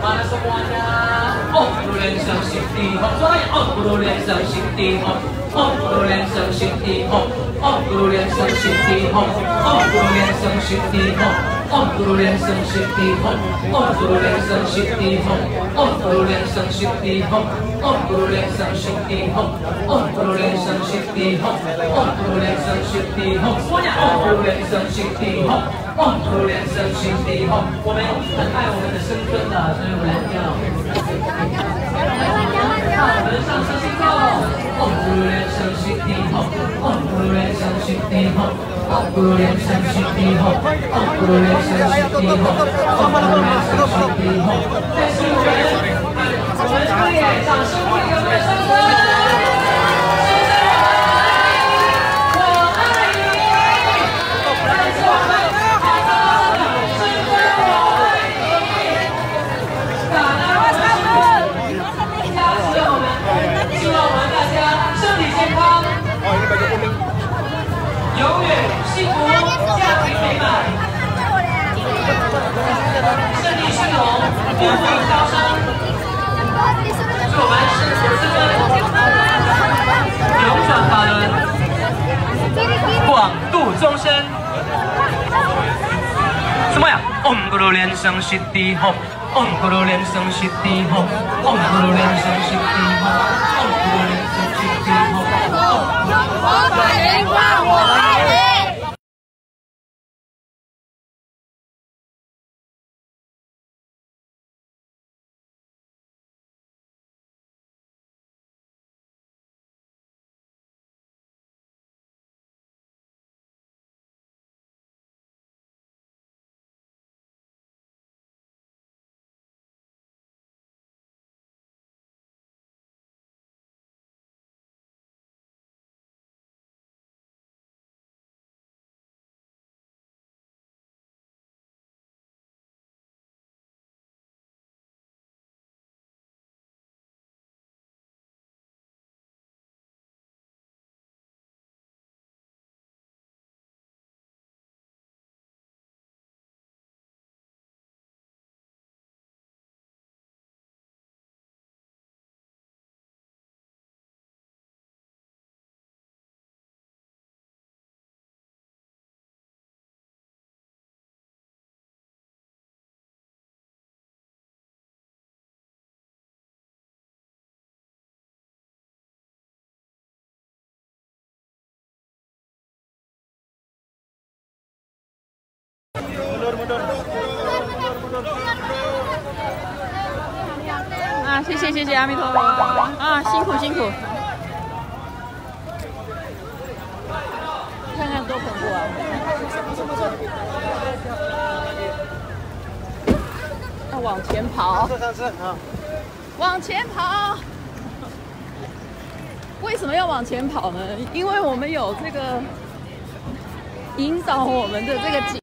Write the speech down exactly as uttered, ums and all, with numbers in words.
马来西亚，哦，不连上心地好，说来哦，不连上心地好，哦，不连上心地好，哦，不连上心地好，哦，不连上心地好。哦，不如连上心地好，哦，不如连上心地好，哦，不如连上心地好，哦，不如连上心地好，哦，不如连上心地好，哦，不如连上心地好，我讲哦，不如连上心地好，哦，不如连上心地好，我们很爱我们的深圳的，所以我们要，好，我们上升星座，哦，不如连上心地好，哦，不如连上心地好。哦，不如连上心地好，哦，不如连上心地好，哦，不如连上心地好。但是我们，我们热烈掌声欢迎我们的深圳，深圳我爱你，我爱你，但是我们看到了深圳我爱你，感恩我们深圳，加持我们，希望我们大家身体健康。永远幸福，家庭美满，胜利兴隆，富贵高升。祝我们是四个扭转法轮，广度众生。什么呀？唵咕噜连声悉地吽，唵咕噜连声悉地吽，唵咕噜连声悉地吽，唵咕噜连声悉地吽。佛法莲花，我爱你。 啊，谢谢谢谢阿弥陀佛啊，辛苦辛苦，看看多恐怖啊！要往前跑，往前跑。为什么要往前跑呢？因为我们有这个引导我们的这个。